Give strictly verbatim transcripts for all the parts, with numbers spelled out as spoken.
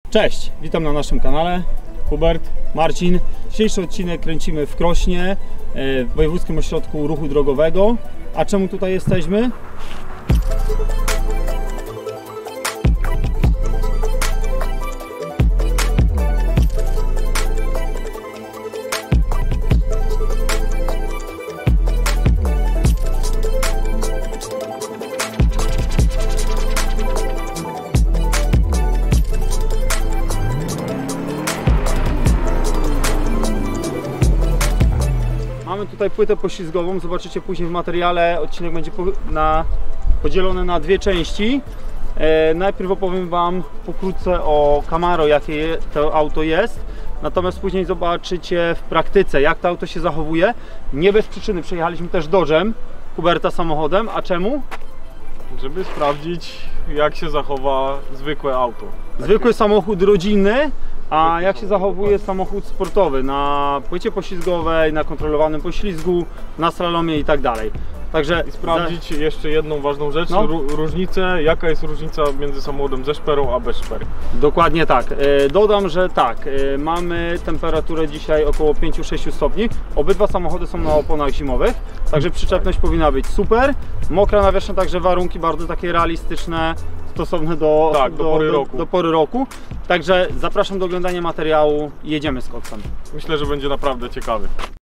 Cześć, witam na naszym kanale. Hubert, Marcin. Dzisiejszy odcinek kręcimy w Krośnie, w Wojewódzkim Ośrodku Ruchu Drogowego. A czemu tutaj jesteśmy? Mamy tutaj płytę poślizgową, zobaczycie później w materiale. Odcinek będzie po, na, podzielony na dwie części. E, najpierw opowiem Wam pokrótce o Camaro, jakie to auto jest. Natomiast później zobaczycie w praktyce, jak to auto się zachowuje. Nie bez przyczyny przejechaliśmy też Dodge'em, Huberta samochodem. A czemu? Żeby sprawdzić, jak się zachowa zwykłe auto. Zwykły samochód rodzinny. A jak się zachowuje samochód sportowy na płycie poślizgowej, na kontrolowanym poślizgu, na slalomie i tak dalej. Także I sprawdzić jeszcze jedną ważną rzecz, no. różnicę, jaka jest różnica między samochodem ze szperą a bez szpery. Dokładnie tak. Dodam, że tak, mamy temperaturę dzisiaj około pięć do sześciu stopni. Obydwa samochody są na oponach zimowych, także przyczepność powinna być super. Mokra nawierzchnia, także warunki bardzo takie realistyczne, stosowne do, tak, do, do, pory do, roku. do pory roku. Także zapraszam do oglądania materiału i jedziemy z koksem. Myślę, że będzie naprawdę ciekawy.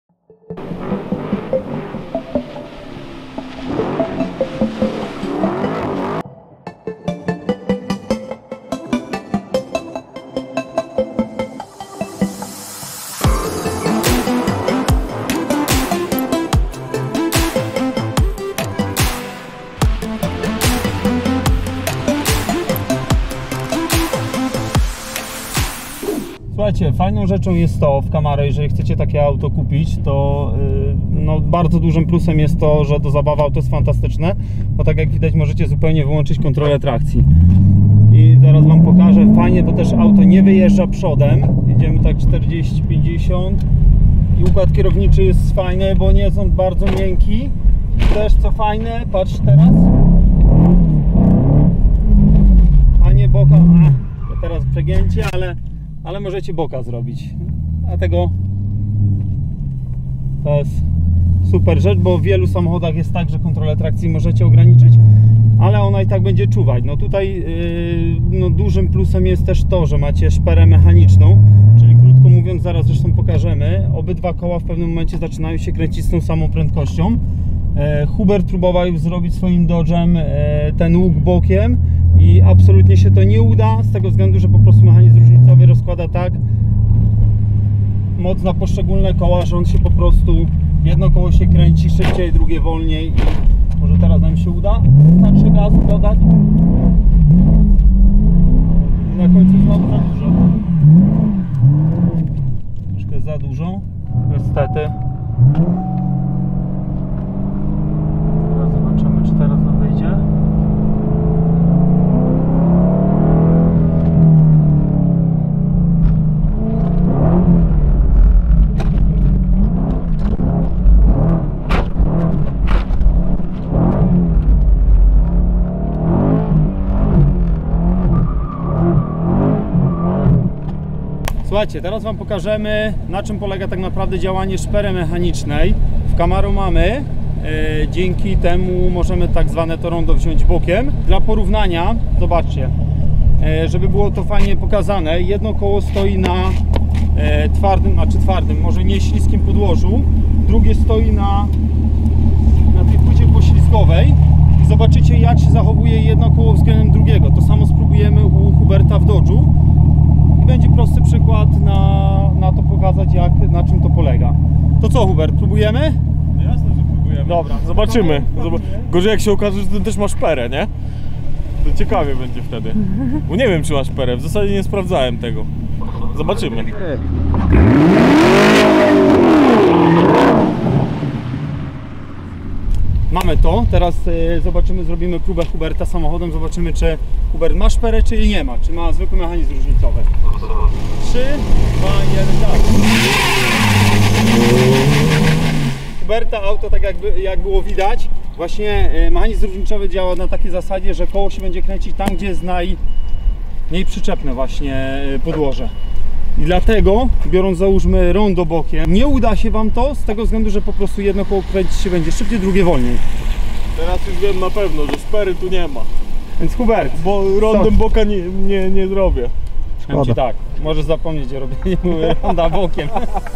Słuchajcie, fajną rzeczą jest to w Camaro, jeżeli chcecie takie auto kupić, to yy, no, bardzo dużym plusem jest to, że do zabawy auto jest fantastyczne, bo tak jak widać możecie zupełnie wyłączyć kontrolę trakcji. I zaraz Wam pokażę, fajnie, bo też auto nie wyjeżdża przodem, jedziemy tak czterdzieści pięćdziesiąt i układ kierowniczy jest fajny, bo nie jest on bardzo miękki. Też co fajne, patrz teraz, a nie boka, a, to teraz przegięcie, ale ale możecie boka zrobić. Dlatego to jest super rzecz, bo w wielu samochodach jest tak, że kontrolę trakcji możecie ograniczyć, ale ona i tak będzie czuwać. No tutaj yy, no dużym plusem jest też to, że macie szperę mechaniczną, czyli krótko mówiąc, zaraz zresztą pokażemy, obydwa koła w pewnym momencie zaczynają się kręcić z tą samą prędkością. Hubert próbował już zrobić swoim Dodge'em ten łuk bokiem i absolutnie się to nie uda, z tego względu, że po prostu mechanizm różnicowy rozkłada tak moc na poszczególne koła, że on się po prostu, jedno koło się kręci szybciej, drugie wolniej i może teraz nam się uda znaczy gazu dodać i na końcu znowu za dużo, troszkę za dużo niestety. Zobaczymy, czy teraz nam wyjdzie. Słuchajcie, teraz Wam pokażemy, na czym polega tak naprawdę działanie szpery mechanicznej. W Camaro mamy. Dzięki temu możemy tak zwane to rondo wziąć bokiem. Dla porównania, zobaczcie, żeby było to fajnie pokazane, jedno koło stoi na twardym, znaczy twardym, może nie śliskim podłożu, drugie stoi na, na tej płycie poślizgowej i zobaczycie, jak się zachowuje jedno koło względem drugiego. To samo spróbujemy u Huberta w Dodge'u i będzie prosty przykład na, na to pokazać, jak, na czym to polega. To co, Hubert, próbujemy? Jasne, że próbujemy. Dobra, zobaczymy. Zob Gorzej jak się okaże, że ten też ma szperę, nie? To ciekawie będzie wtedy. Bo nie wiem, czy ma szperę, w zasadzie nie sprawdzałem tego. Zobaczymy. Mamy to, teraz y, zobaczymy, zrobimy próbę Huberta samochodem, zobaczymy, czy Hubert ma szperę, czy jej nie ma, czy ma zwykły mechanizm różnicowy. trzy, dwa, jeden, tak. Huberta auto, tak jakby, jak było widać, właśnie mechanizm różnicowy działa na takiej zasadzie, że koło się będzie kręcić tam, gdzie jest naj, mniej przyczepne właśnie podłoże. I dlatego, biorąc załóżmy rondo bokiem, nie uda się Wam to z tego względu, że po prostu jedno koło kręcić się będzie szybciej, drugie wolniej. Teraz już wiem na pewno, że szpery tu nie ma. Więc Hubert, bo rondem co? boka nie, nie, nie zrobię. Powiem Ci tak, możesz zapomnieć o robieniu ronda bokiem.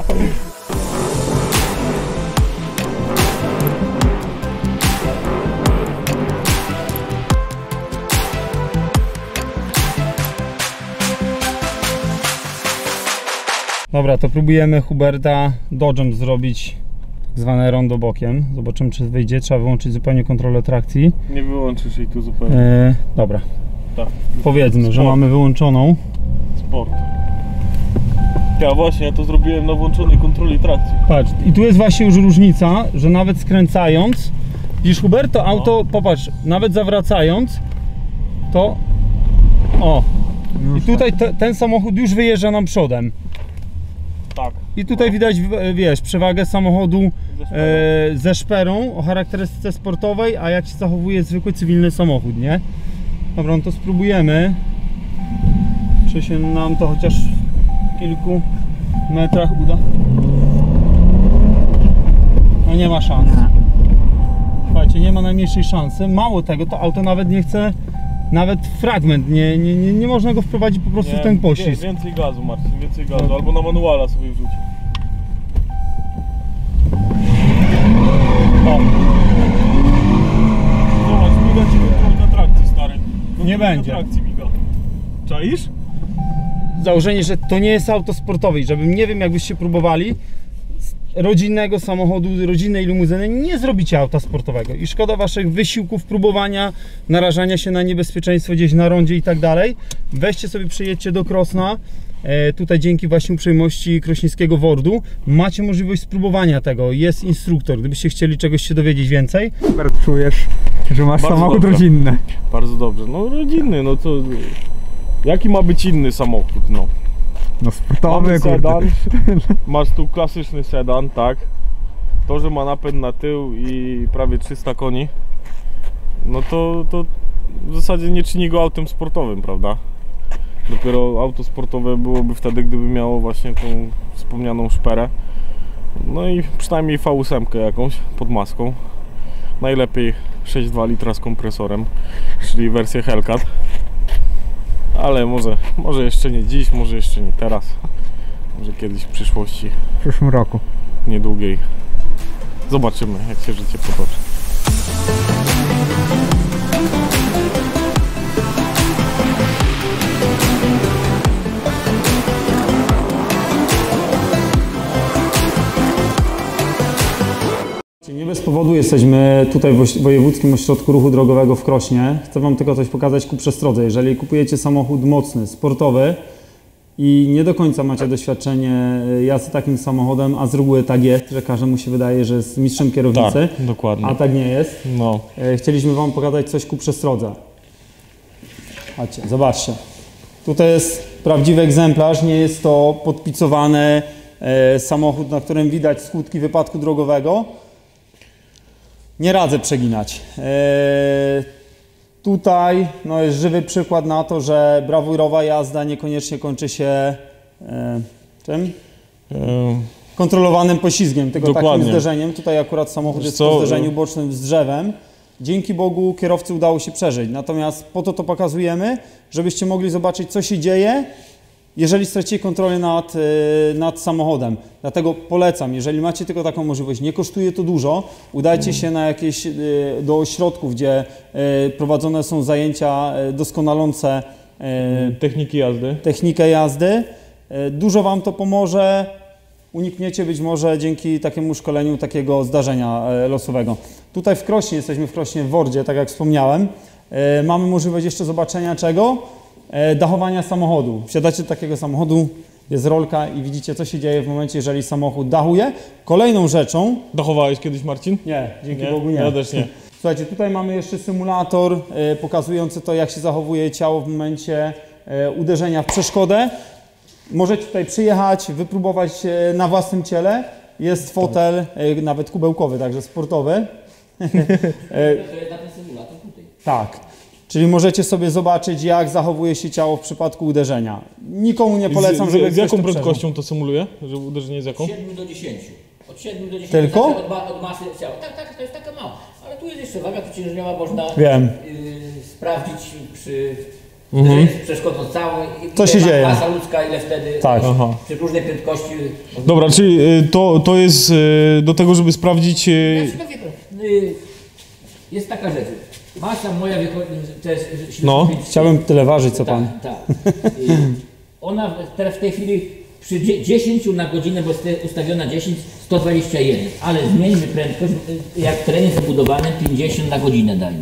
Dobra, to próbujemy Huberta Dodge'em zrobić tak zwane rondo bokiem. Zobaczymy, czy wyjdzie. Trzeba wyłączyć zupełnie kontrolę trakcji. Nie wyłączysz jej tu zupełnie. E, dobra, Tak. powiedzmy, Sport. że mamy wyłączoną. Sport. Ja właśnie, ja to zrobiłem na włączonej kontroli trakcji. Patrz, i tu jest właśnie już różnica, że nawet skręcając, widzisz Hubert, to auto, popatrz, nawet zawracając, to o, i tutaj te, ten samochód już wyjeżdża nam przodem. Tak. I tutaj widać, w- wiesz, przewagę samochodu Ze szperą. e, ze szperą o charakterystyce sportowej, a jak się zachowuje zwykły cywilny samochód, nie? Dobra, no to spróbujemy. Czy się nam to chociaż w kilku metrach uda? No nie ma szans. Słuchajcie, nie ma najmniejszej szansy. Mało tego, to auto nawet nie chce, nawet fragment, nie, nie, nie, nie można go wprowadzić po prostu Nie, w ten wie- pościsk. Więcej gazu, Marcin, więcej gazu. Albo na manuala sobie wrzuć. O, Zobacz, miga ci kontrolka trakcji, stary. Nie będzie. Trakcji miga. Czaisz? założenie, że to nie jest auto sportowe i żebym, nie wiem, jakbyście próbowali z rodzinnego samochodu, rodzinnej limuzyny, nie zrobicie auta sportowego i szkoda waszych wysiłków, próbowania, narażania się na niebezpieczeństwo gdzieś na rondzie i tak dalej. Weźcie sobie, przyjedźcie do Krosna. E, tutaj dzięki właśnie uprzejmości krośnickiego Wordu macie możliwość spróbowania tego, jest instruktor, gdybyście chcieli czegoś się dowiedzieć więcej. Super, czujesz, że masz Bardzo samochód dobrze. rodzinny. Bardzo dobrze. No rodzinny, no to... Jaki ma być inny samochód, no? No sportowy, Mamy kurde. sedan, masz tu klasyczny sedan, tak? To, że ma napęd na tył i prawie trzysta koni, no to, to w zasadzie nie czyni go autem sportowym, prawda? Dopiero auto sportowe byłoby wtedy, gdyby miało właśnie tą wspomnianą szperę. No i przynajmniej V osiem jakąś pod maską. Najlepiej sześć przecinek dwa litra z kompresorem, czyli wersję Hellcat. Ale może, może jeszcze nie dziś, może jeszcze nie teraz. Może kiedyś w przyszłości W przyszłym roku. niedługiej. Zobaczymy, jak się życie potoczy. Nie bez powodu jesteśmy tutaj w Wojewódzkim Ośrodku Ruchu Drogowego w Krośnie. Chcę wam tylko coś pokazać ku przestrodze. Jeżeli kupujecie samochód mocny, sportowy i nie do końca macie doświadczenie jazdy takim samochodem, a z reguły tak jest, że każdemu się wydaje, że jest mistrzem kierownicy, Tak, dokładnie. a tak nie jest. No, E, Chcieliśmy wam pokazać coś ku przestrodze. Chodźcie, zobaczcie. Tutaj jest prawdziwy egzemplarz, nie jest to podpicowany e, samochód, na którym widać skutki wypadku drogowego. Nie radzę przeginać. Eee, tutaj no, jest żywy przykład na to, że brawurowa jazda niekoniecznie kończy się e, czym? e, Kontrolowanym poślizgiem, tylko takim Dokładnie. zderzeniem. Tutaj akurat samochód Wiesz jest co, po zderzeniu bocznym z drzewem. Dzięki Bogu kierowcy udało się przeżyć. Natomiast po to to pokazujemy, żebyście mogli zobaczyć, co się dzieje, jeżeli stracicie kontrolę nad, y, nad samochodem. Dlatego polecam, jeżeli macie tylko taką możliwość, nie kosztuje to dużo, udajcie się na jakieś, y, do ośrodków, gdzie y, prowadzone są zajęcia y, doskonalące y, techniki jazdy. technikę jazdy. Y, Dużo wam to pomoże. Unikniecie być może dzięki takiemu szkoleniu takiego zdarzenia e, losowego. Tutaj w Krośnie, jesteśmy w Krośnie w Wordzie, tak jak wspomniałem. E, mamy możliwość jeszcze zobaczenia czego? E, dachowania samochodu. Wsiadacie do takiego samochodu, jest rolka i widzicie, co się dzieje w momencie, jeżeli samochód dachuje. Kolejną rzeczą... Dachowałeś kiedyś, Marcin? Nie, dzięki Nie? Bogu nie. Ja też nie. Słuchajcie, tutaj mamy jeszcze symulator e, pokazujący to, jak się zachowuje ciało w momencie e, uderzenia w przeszkodę. Możecie tutaj przyjechać, wypróbować e, na własnym ciele. Jest fotel, e, nawet kubełkowy, także sportowy. E, To jest na ten symulator tutaj. tak. Czyli możecie sobie zobaczyć, jak zachowuje się ciało w przypadku uderzenia. Nikomu nie polecam, z, żeby z, z jaką ktoś to prędkością to symuluje? Że uderzenie z jaką? Od siedmiu do dziesięciu. Od siedmiu do dziesięciu. Tylko? Od, ma, od masy ciała. Tak, tak, to jest taka mała. Ale tu jest jeszcze waga ciężarzeniowa, można Wiem. y, sprawdzić przy Mhm. z przeszkodą całą. i- Co ile się ma dzieje? Masa ludzka, ile wtedy Tak. Aha. przy różnej prędkości. Dobra, czyli y, to, to jest y, do tego, żeby sprawdzić... y, Znaczy, no wie pan, y, jest taka rzecz. Masa moja wychodzi, to jest No. siedemdziesiąt pięć Chciałbym tyle ważyć, co pan. Tak, tak. Y, Ona w- teraz w tej chwili przy dzie- dziesięć na godzinę, bo jest ustawiona dziesięć, sto dwadzieścia jeden, ale zmieńmy prędkość, y, jak trening zabudowany pięćdziesiąt na godzinę dajmy.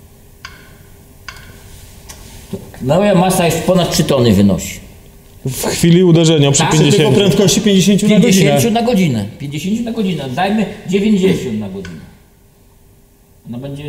To moja masa już ponad trzy tony wynosi. w chwili uderzenia przy Tak, Przy tylko pięćdziesięciu. prędkości pięćdziesiąt na godzinę. pięćdziesiąt na godzinę. pięćdziesiąt na godzinę. Dajmy dziewięćdziesiąt na godzinę. Ona będzie...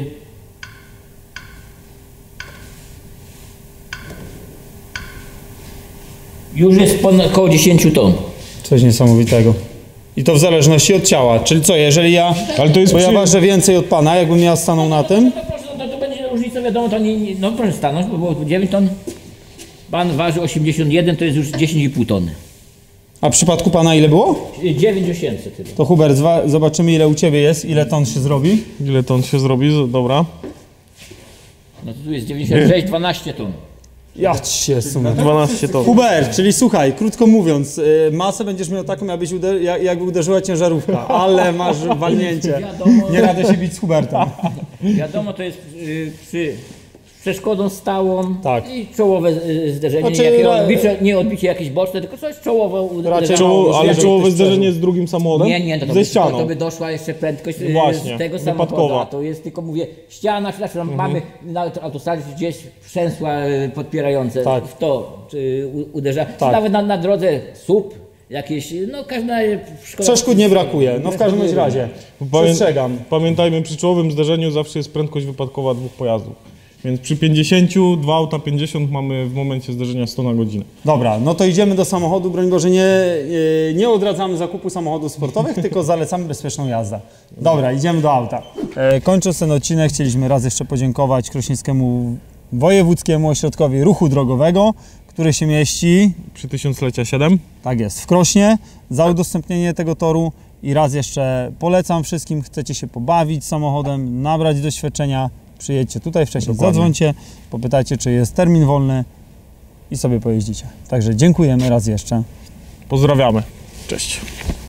Już jest ponad około dziesięć ton. Coś niesamowitego. I to w zależności od ciała. Czyli co, jeżeli ja... Ale to jest Bo ja przy... ważę więcej od pana, jakbym ja stanął na tym. No to proszę, no to będzie różnica, wiadomo, to nie, nie, no proszę stanąć, bo było tu dziewięć ton. Pan waży osiemdziesiąt jeden, to jest już dziesięć i pół tony. A w przypadku pana ile było? dziewięć osiemset tyle. To Hubert, zwa- zobaczymy ile u ciebie jest, ile ton się zrobi. Ile ton się zrobi? Z- Dobra. No to tu jest dziewięćdziesiąt sześć, dwanaście ton. Ja się sunę. dwanaście ton. Hubert, czyli słuchaj, krótko mówiąc, y, masę będziesz miał taką, jakbyś uder- jak- jakby uderzyła ciężarówka, ale masz walnięcie. Wiadomo. Nie radę się bić z Hubertem. Wiadomo, to jest y, przy przeszkodą stałą Tak. i czołowe y, zderzenie, Znaczy, jakie ra- odbicie, nie odbicie jakieś boczne, tylko coś czołowe uderzenie. Raczej Czoło, ale Jeżeli czołowe ktoś zderzenie przeżył. z drugim samochodem? Nie, nie, to, to, Ze by, to, ścianą. to by doszła jeszcze prędkość y, Właśnie, z tego wypadkowa. samochodu, a to jest tylko, mówię, ściana, znaczy Mhm. mamy na autostradzie gdzieś przęsła y, podpierające, Tak. w to y, u- uderza. Czy Tak. nawet na, na drodze słup jakieś, no każda szkoda. Przeszkód nie brakuje, no w każdym bądź razie. Pamię- Przestrzegam. Pamiętajmy, przy czołowym zderzeniu zawsze jest prędkość wypadkowa dwóch pojazdów. Więc przy pięćdziesięciu, dwa auta pięćdziesiąt mamy w momencie zderzenia sto na godzinę. Dobra, no to idziemy do samochodu. Broń Boże, nie, y, nie odradzamy zakupu samochodów sportowych, tylko zalecamy bezpieczną jazdę. Dobra, idziemy do auta. E, kończąc ten odcinek, chcieliśmy raz jeszcze podziękować Krośnieńskiemu Wojewódzkiemu Ośrodkowi Ruchu Drogowego, który się mieści, Przy tysiąclecia siedem. tak jest, w Krośnie, za udostępnienie tego toru. I raz jeszcze polecam wszystkim, chcecie się pobawić samochodem, nabrać doświadczenia, przyjedźcie tutaj wcześniej, Dokładnie. zadzwońcie, popytajcie, czy jest termin wolny i sobie pojeździcie. Także dziękujemy raz jeszcze. Pozdrawiamy. Cześć.